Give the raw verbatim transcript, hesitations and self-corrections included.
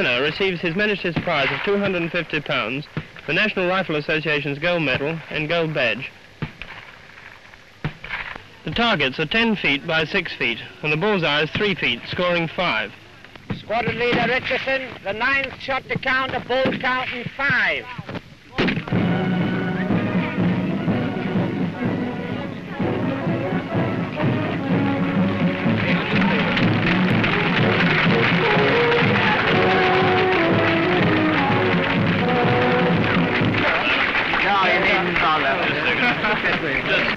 winner receives His Majesty's prize of two hundred fifty pounds, the National Rifle Association's gold medal and gold badge. The targets are ten feet by six feet, and the bullseye is three feet, scoring five. Squadron Leader Richardson, the ninth shot to count, a bull counting five. No, you needn't bother.